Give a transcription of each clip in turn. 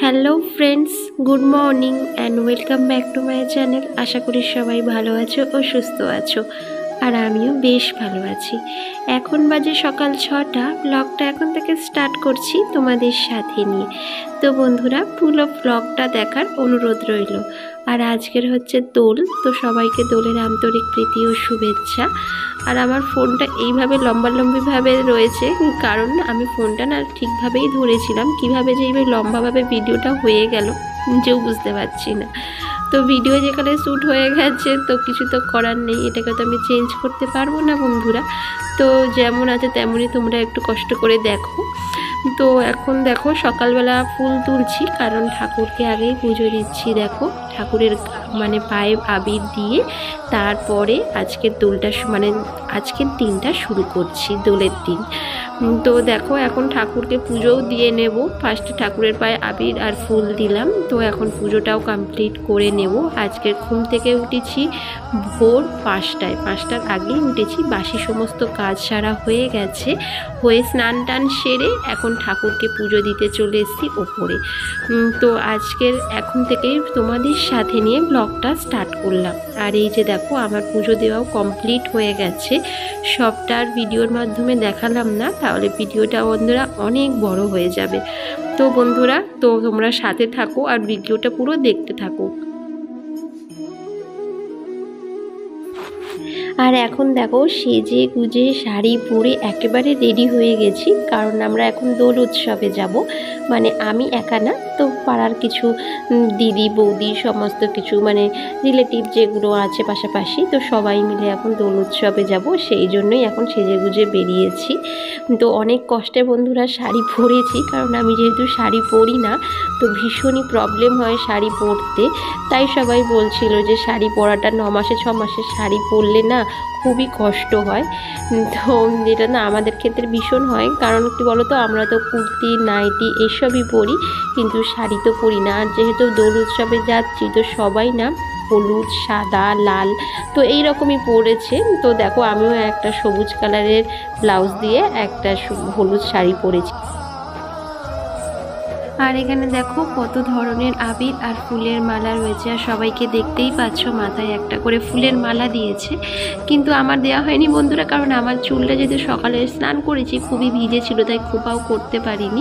Hello friends, good morning and welcome back to my channel. আশা করি সবাই ভালো আছো ও সুস্থ আছো, আর আমিও বেশ ভালো আছি। এখন বাজে সকাল 6টা। ব্লগটা এখন থেকে স্টার্ট করছি তোমাদের সাথে নিয়ে। তো বন্ধুরা, পুরো ব্লগটা দেখার অনুরোধ রইল। আর আজকের হচ্ছে দোল, তো সবাইকে দোলের আন্তরিক প্রীতি ও শুভেচ্ছা। আর আমার ফোনটা এইভাবে লম্বালম্বিভাবে রয়েছে, কারণ আমি ফোনটা না ঠিকভাবেই ধরেছিলাম, কিভাবে যে এইভাবে লম্বাভাবে ভিডিওটা হয়ে গেল নিজেও বুঝতে পারছি না। তো ভিডিও যেখানে শ্যুট হয়ে গেছে, তো কিছু তো করার নেই, এটাকে তো আমি চেঞ্জ করতে পারবো না বন্ধুরা। তো যেমন আছে তেমনই তোমরা একটু কষ্ট করে দেখো। তো এখন দেখো সকালবেলা ফুল তুলছি, কারণ ঠাকুরকে আগেই পুজো দিচ্ছি। দেখো ঠাকুরের মানে পায়ে আবির দিয়ে তারপরে আজকের দোলটা আজকের দিনটা শুরু করছি, দোলের দিন। তো দেখো এখন ঠাকুরকে পুজোও দিয়ে নেব। ফার্স্টে ঠাকুরের পায়ে আবির আর ফুল দিলাম, তো এখন পুজোটাও কমপ্লিট করে নেব। আজকের ঘুম থেকে উঠেছি ভোর 5টায়, 5টার আগেই উঠেছি। বাসি সমস্ত কাজ সারা হয়ে গেছে, হয়ে স্নান টান সেরে এখন ঠাকুরকে পুজো দিতে চলে এসেছি ওপরে। তো আজকের এখন থেকেই তোমাদের সাথে নিয়ে ব্লগটা স্টার্ট করলাম। আর এই যে দেখো আমার পুজো দেওয়াও কমপ্লিট হয়ে গেছে। সবটার ভিডিওর মাধ্যমে দেখালাম না, তাহলে ভিডিওটা বন্ধুরা অনেক বড় হয়ে যাবে। তো বন্ধুরা, তো তোমরা সাথে থাকো আর ভিডিওটা পুরো দেখতে থাকো। আর এখন দেখো সেজে গুজে শাড়ি পরে একেবারে রেডি হয়ে গেছি, কারণ আমরা এখন দোল উৎসবে যাব। মানে আমি একা না, তো পাড়ার কিছু দিদি বৌদি সমস্ত কিছু মানে রিলেটিভ যেগুলো আছে পাশাপাশি, তো সবাই মিলে এখন দোল উৎসবে যাব। সেই জন্যই এখন সেজে গুজে বেরিয়েছি। তো অনেক কষ্টে বন্ধুরা শাড়ি পরেছি, কারণ আমি যেহেতু শাড়ি পরি না, তো ভীষণই প্রবলেম হয় শাড়ি পরতে। তাই সবাই বলছিল যে শাড়ি পরাটা 9 মাসে 6 মাসে শাড়ি পরলে না খুবই কষ্ট হয়। তো যেটা না আমাদের ক্ষেত্রে ভীষণ হয়, কারণ কি বলো তো, আমরা তো কুর্তি নাইটি এসবই পরি, কিন্তু শাড়ি তো পরি না। আর যেহেতু দোল উৎসবে যাচ্ছি, তো সবাই না হলুদ সাদা লাল তো এই রকমই পরেছে। তো দেখো আমিও একটা সবুজ কালারের ব্লাউজ দিয়ে একটা হলুদ শাড়ি পরেছি। আর এখানে দেখো কত ধরনের আবির আর ফুলের মালা রয়েছে, আর সবাইকে দেখতেই পাচ্ছ মাথায় একটা করে ফুলের মালা দিয়েছে। কিন্তু আমার দেওয়া হয়নি বন্ধুরা, কারণ আমার চুলটা যেহেতু সকালে স্নান করেছি খুবই ভিজে ছিল, তাই খোপাও করতে পারিনি।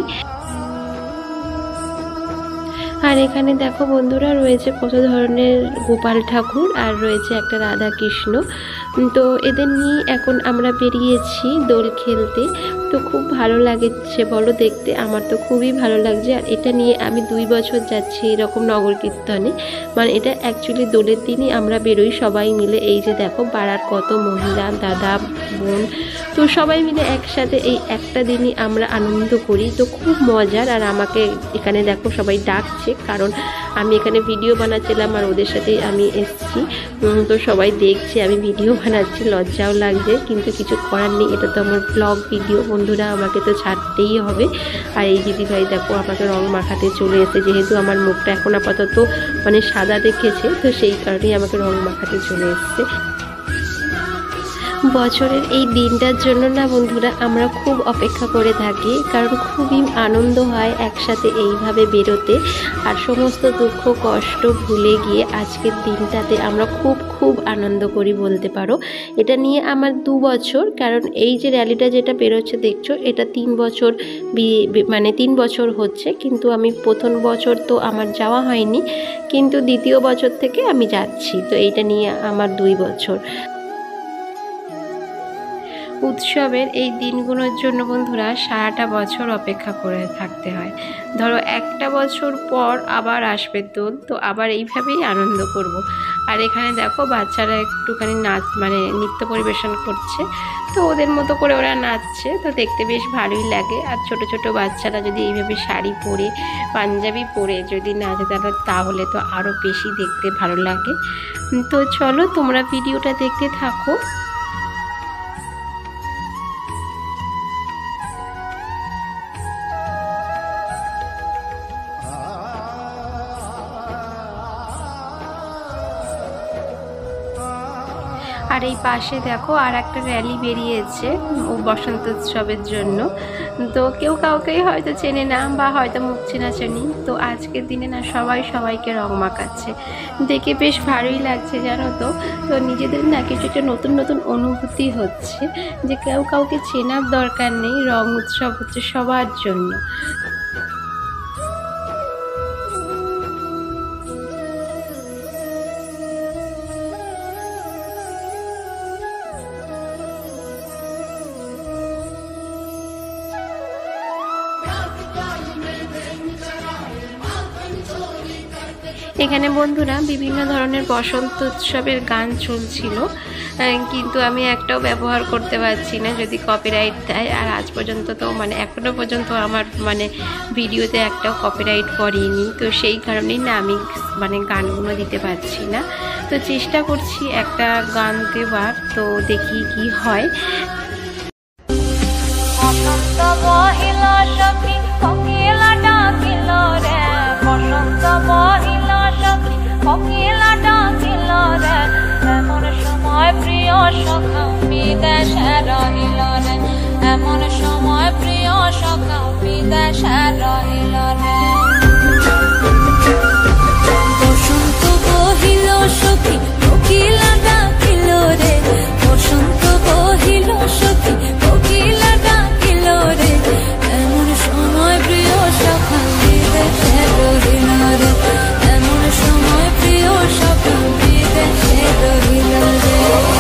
আর এখানে দেখো বন্ধুরা রয়েছে কত ধরনের গোপাল ঠাকুর, আর রয়েছে একটা রাধা কৃষ্ণ। তো এদের নিয়ে এখন আমরা বেরিয়েছি দোল খেলতে। তো খুব ভালো লাগছে বলো দেখতে, আমার তো খুবই ভালো লাগছে। আর এটা নিয়ে আমি 2 বছর যাচ্ছি এরকম নগর কীর্তনে। মানে এটা অ্যাকচুয়ালি দোলের দিনই আমরা বেরোই সবাই মিলে। এই যে দেখো পাড়ার কত মহিলা দাদা বোন, তো সবাই মিলে একসাথে এই একটা দিনই আমরা আনন্দ করি। তো খুব মজার। আর আমাকে এখানে দেখো সবাই ডাকছে, কারণ আমি এখানে ভিডিও বানাচ্ছিলাম আর ওদের সাথেই আমি এসেছি। তো সবাই দেখছে আমি ভিডিও বানাচ্ছি, লজ্জাও লাগছে, কিন্তু কিছু করার নেই, এটা তো আমার ব্লগ ভিডিও বন্ধুরা, আমাকে তো ছাড়তেই হবে। আর এই দিদিভাই দেখো আমাকে রং মাখাতে চলে এসে, যেহেতু আমার মুখটা এখন আপাতত মানে সাদা দেখেছে, তো সেই কারণেই আমাকে রং মাখাতে চলে এসছে। বছরের এই দিনটার জন্য না বন্ধুরা আমরা খুব অপেক্ষা করে থাকি, কারণ খুবই আনন্দ হয় একসাথে এইভাবে বেরোতে। আর সমস্ত দুঃখ কষ্ট ভুলে গিয়ে আজকের দিনটাতে আমরা খুব খুব আনন্দ করি বলতে পারো। এটা নিয়ে আমার 2 বছর, কারণ এই যে র্যালিটা যেটা বেরোচ্ছে দেখছো, এটা 3 বছর মানে 3 বছর হচ্ছে। কিন্তু আমি প্রথম বছর তো আমার যাওয়া হয়নি, কিন্তু দ্বিতীয় বছর থেকে আমি যাচ্ছি। তো এইটা নিয়ে আমার 2 বছর। উৎসবের এই দিনগুলোর জন্য বন্ধুরা সারাটা বছর অপেক্ষা করে থাকতে হয়। ধরো একটা বছর পর আবার আসবে দোল, তো আবার এইভাবেই আনন্দ করব। আর এখানে দেখো বাচ্চারা একটুখানি নাচ মানে নৃত্য পরিবেশন করছে, তো ওদের মতো করে ওরা নাচছে, তো দেখতে বেশ ভালোই লাগে। আর ছোট ছোট বাচ্চারা যদি এইভাবে শাড়ি পরে পাঞ্জাবি পরে যদি নাচে তাহলে তো আরও বেশি দেখতে ভালো লাগে। তো চলো তোমরা ভিডিওটা দেখতে থাকো। আর এই পাশে দেখো আর একটা র্যালি বেরিয়েছে ও বসন্ত উৎসবের জন্য। তো কেউ কাউকেই হয়তো চেনে না বা হয়তো মুখ চেনাচেনি, তো আজকের দিনে না সবাই সবাইকে রং মাখাচ্ছে, দেখে বেশ ভালোই লাগছে জানো তো। তো নিজেদের না কিছু একটা নতুন নতুন অনুভূতি হচ্ছে যে কেউ কাউকে চেনার দরকার নেই, রং উৎসব হচ্ছে সবার জন্য। এখানে বন্ধুরা বিভিন্ন ধরনের বসন্ত উৎসবের গান চলছিল, কিন্তু আমি একটাও ব্যবহার করতে পারছি না, যদি কপিরাইট দেয়। আর আজ পর্যন্ত তো এখনো পর্যন্ত আমার ভিডিওতে একটাও কপিরাইট পড়েনি, তো সেই কারণেই না আমি গানগুলো দিতে পারছি না। তো চেষ্টা করছি একটা গান দেওয়ার, তো দেখি কি হয়। বসন্ত বহিল সখী কোকিলা ডাকিল রে, বসন্ত বহিল সখী কোকিলা ডাকিল রে, এমন সময় প্রিয় সখা বিদেশে রহিল রে, এমন সময় প্রিয় সখা বিদেশে রহিল রে। বসন্ত বহিল সখী কোকিলা ডাকিল রে, বসন্ত বহিল সখী কোকিলা ডাকিল রে, এমন সময় প্রিয় সখা বিদেশে রহিল রে, এমন সময় প্রিয় সখা বিদেশে রহিল রে।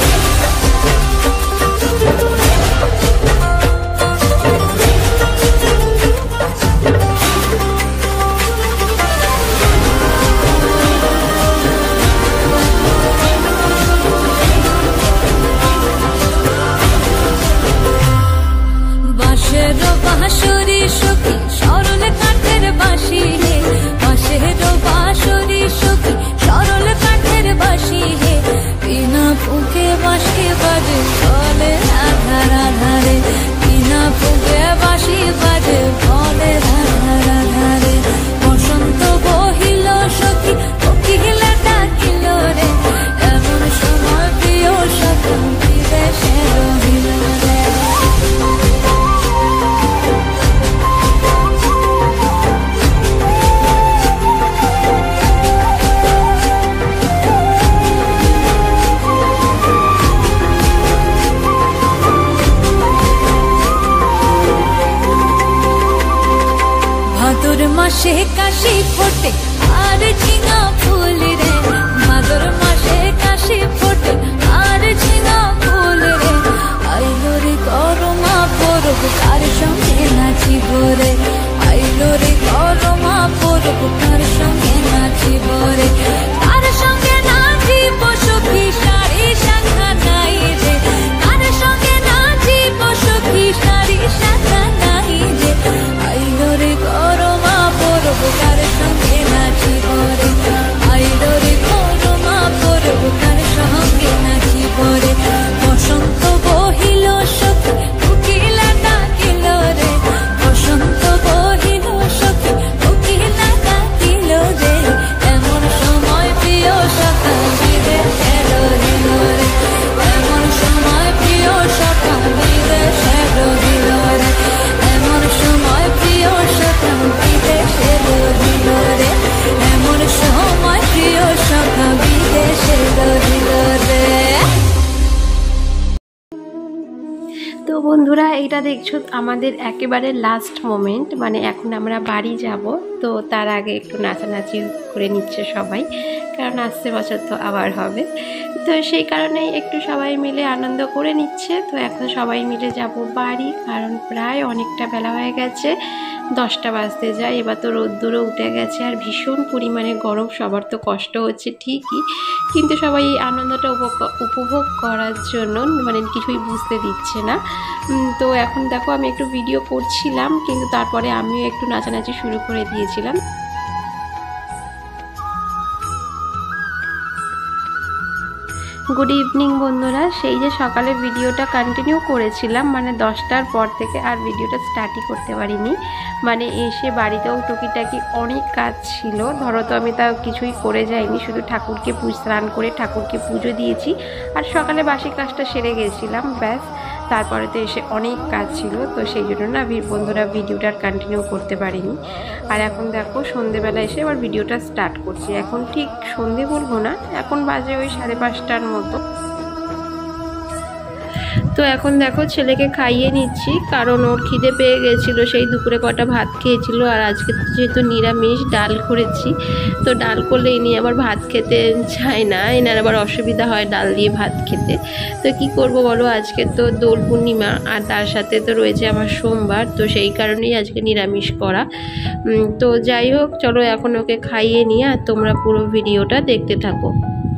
বাঁশের বাঁশরি সখী সরল কাঠের বাঁশি হে, বাঁশের বাঁশরি সখী সরল কাঠের বাঁশি হে, বিনা ফুঁকে বাঁশি বাজে ফলে আধার আধারে, বিনা ফুঁকে বাঁশি বাজে ফলে আধার আধারে। বসন্ত বহিল সখী কোকিলা ডাকিল রে, এমন সময় প্রিয় সখা বিদেশে রহিল রে। ভাদর মাসে কাশি ফোটে আর ঝিঙা ফুল রে, ভাদর মাসে কাশি ফোটে আর ঝিঙা ফুল রে, আইলো রে করমা পরব কার সঙ্গে নাচিব রে, আইলো রে করমা পরব কার সঙ্গে নাচিব রে, কার সঙ্গে নাচিব সখী শাড়ি শাখা নাই রে, কার সঙ্গে নাচিব সখী শাড়ি শাখা নাই রে, আইলো রে করমা পরব কার সঙ্গে নাচিব রে, আইলো রে করমা পরব কার সঙ্গে নাচিব রে। বসন্ত বহিল সখী কোকিলা ডাকিল রে, বসন্ত বহিল সখী কোকিলা ডাকিল রে, এমন সময় প্রিয় সখা বিদেশে রহিল রে, এমন সময় প্রিয় সখা বিদেশে রহিল রে, এমন সময় প্রিয় সখা বিদেশে রহিল রে, এমন সময় প্রিয় সখা বিদেশে রহিল রে। তো বন্ধুরা এটা দেখছো আমাদের একেবারে লাস্ট মোমেন্ট, এখন আমরা বাড়ি যাব, তো তার আগে একটু নাচানাচি করে নিচ্ছে সবাই, কারণ আসছে বছর তো আবার হবে, তো সেই কারণেই একটু সবাই মিলে আনন্দ করে নিচ্ছে। তো এখন সবাই মিলে যাব বাড়ি, কারণ প্রায় অনেকটা বেলা হয়ে গেছে, 10টা বাজতে যায়। এবার তো রোদ্দুরও উঠে গেছে আর ভীষণ পরিমাণে গরম, সবার তো কষ্ট হচ্ছে ঠিকই, কিন্তু সবাই এই আনন্দটা উপভোগ করার জন্য কিছুই বুঝতে দিচ্ছে না। তো এখন দেখো আমি একটু ভিডিও করছিলাম, কিন্তু তারপরে আমিও একটু নাচানাচি শুরু করে দিয়েছিলাম। গুড ইভিনিং বন্ধুরা। সেই যে সকালে ভিডিওটা কন্টিনিউ করেছিলাম, মানে 10টার পর থেকে আর ভিডিওটা স্টার্টই করতে পারিনি। মানে এসে বাড়িতেও টুকিটাকি অনেক কাজ ছিল, ধরো তো আমি তাও কিছুই করে যাইনি, শুধু ঠাকুরকে স্নান করে ঠাকুরকে পুজো দিয়েছি আর সকালে বাসি কাজটা সেরে গেছিলাম, ব্যাস। তারপরে তো এসে অনেক কাজ ছিল, তো সেই জন্য না বন্ধুরা ভিডিওটা কন্টিনিউ করতে পারিনি। আর এখন দেখো সন্ধেবেলা এসে আবার ভিডিওটা স্টার্ট করছি। এখন ঠিক সন্ধে বলবো না, এখন বাজে ওই 5:30টার মতো। তো এখন দেখো ছেলেকে খাইয়ে নিচ্ছি, কারণ ওর খিদে পেয়ে গেছিলো, সেই দুপুরে কটা ভাত খেয়েছিল। আর আজকে যেহেতু নিরামিষ ডাল করেছি, তো ডাল করলে ইনি আবার ভাত খেতে চায় না, এনার আবার অসুবিধা হয় ডাল দিয়ে ভাত খেতে। তো কি করব বলো, আজকে তো দোল পূর্ণিমা আর তার সাথে তো রয়েছে আমার সোমবার, তো সেই কারণেই আজকে নিরামিষ করা। তো যাই হোক, চলো এখন ওকে খাইয়ে নিয়ে আর তোমরা পুরো ভিডিওটা দেখতে থাকো।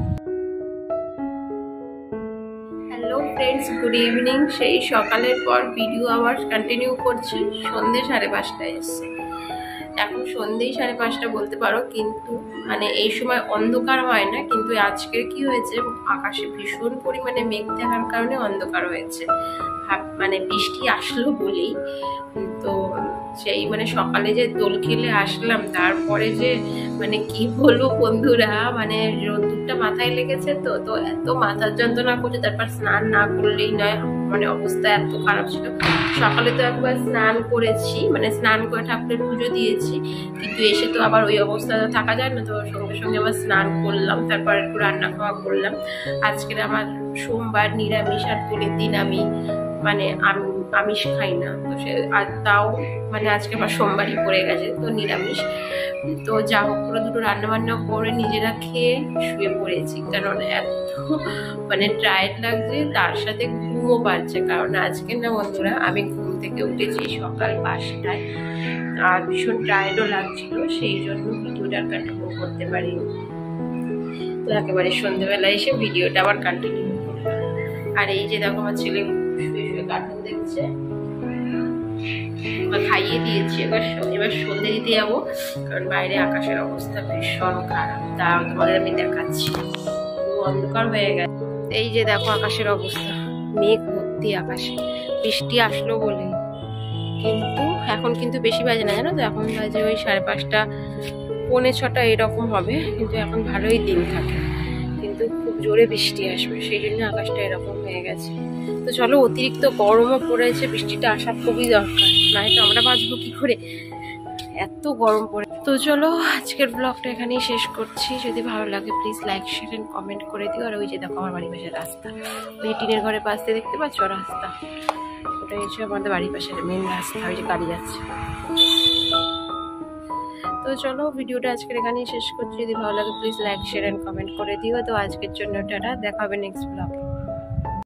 Hello friends, good evening. সেই সকালের পর ভিডিও আবার কন্টিনিউ করছি। সন্ধ্যে 5:30টায় এসছে, এখন সন্ধ্যেই 5:30 বলতে পারো, কিন্তু মানে এই সময় অন্ধকার হয় না। কিন্তু আজকের কি হয়েছে, আকাশে ভীষণ পরিমাণে মেঘ থাকার কারণে অন্ধকার হয়েছে, মানে বৃষ্টি আসলো বলেই। তো সেই মানে সকালে যে দোল খেলে আসলাম, তারপরে যে মানে কি বলবো বন্ধুরা, মানে রোদ্দুরটা মাথায় লেগেছে, তো তো এত মাথার যন্ত্রণা করছে, তারপর স্নান না করলেই নয়, মানে অবস্থা এত খারাপ ছিল। সকালে তো একবার স্নান করেছি, মানে স্নান করে ঠাকুরের পুজো দিয়েছি, কিন্তু এসে তো আবার ওই অবস্থা থাকা যায় না, তো সঙ্গে সঙ্গে আবার স্নান করলাম, তারপর একটু রান্না খাওয়া করলাম। আজকের আমার সোমবার নিরামিষ, আর দোলের দিন আমি মানে আমিষ খাই না, তো সে আর তাও মানে আজকে আমার সোমবারই পড়ে গেছে, তো নিরামিষ। তো যা হোক করে দুটো রান্নাবান্না করে নিজেরা খেয়ে শুয়ে পড়েছি, কারণ এত মানে টায়ার্ড লাগছে, তার সাথে ঘুমও পাচ্ছে। কারণ আজকে না বন্ধুরা, আমি ঘুম থেকে উঠেছি সকাল 5টায়, আর ভীষণ টায়ার্ডও লাগছিল, সেই জন্য ভিডিওটা কন্টিনিউ করতে পারিনি। তো একেবারে সন্ধ্যেবেলা এসে ভিডিওটা আবার কন্টিনিউ করলাম। আর এই যে দেখো আমার ছেলে শুয়ে শুয়ে কার্টুন দেখছে, খাইয়ে দিয়েছি, এবার সন্ধ্যে দিতে যাবো, কারণ বাইরে আকাশের অবস্থা ভীষণ খারাপ, তা তোমাদের আমি দেখাচ্ছি। অন্ধকার হয়ে গেছে, এই যে দেখো আকাশের অবস্থা, মেঘ ভর্তি আকাশে, বৃষ্টি আসলো বলে। কিন্তু এখন কিন্তু বেশি বাজে না, জানো তো, এখন বাজে ওই 5:30, 5:45 এরকম হবে, কিন্তু এখন ভালোই দিন থাকে, কিন্তু খুব জোরে বৃষ্টি আসবে, সেই জন্য আকাশটা এরকম হয়ে গেছে। তো চলো, অতিরিক্ত গরমও পড়েছে, বৃষ্টিটা আসা খুবই দরকার, নয়তো আমরা বাঁচবো কি করে, এত গরম পড়ে। তো চলো, আজকের ব্লগটা এখানেই শেষ করছি। যদি ভালো লাগে please like share and comment করে দিও। আর ওই যে দেখো আমার বাড়ির পাশের রাস্তা, ওই টিনের ঘরের পাশ দিয়ে দেখতে পাচ্ছ রাস্তা, ওটা হচ্ছে আমাদের বাড়ির পাশের মেন রাস্তা, ওই যে গাড়ি যাচ্ছে। তো চলো, ভিডিওটা আজকের এখানেই শেষ করছি। যদি ভালো লাগে please like share and comment করে দিও। তো আজকের জন্য টাটা, দেখা হবে নেক্সট ব্লগে।